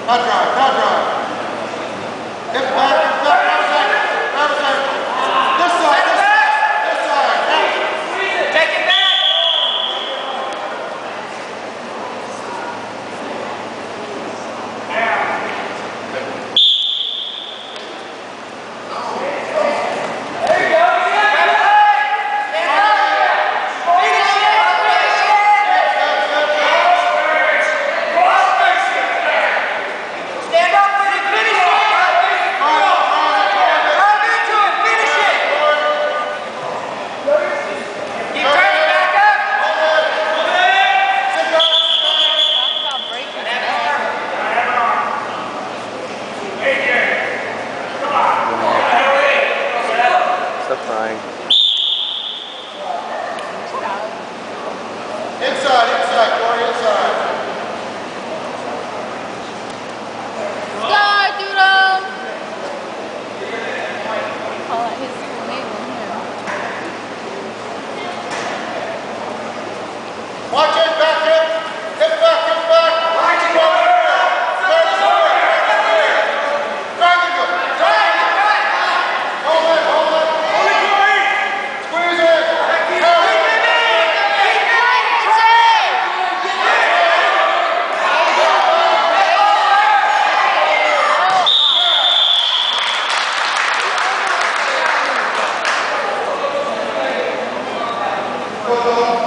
Hot drive, hot drive. Hip back, grab a second. Grab a second. This side, this side, this side. Take it back. Stop crying. Inside, inside, Cory, inside. Star Doodle! Call out his name in here. Watch it, back hip. Hip back, hip back. Watch it, go. Go, go.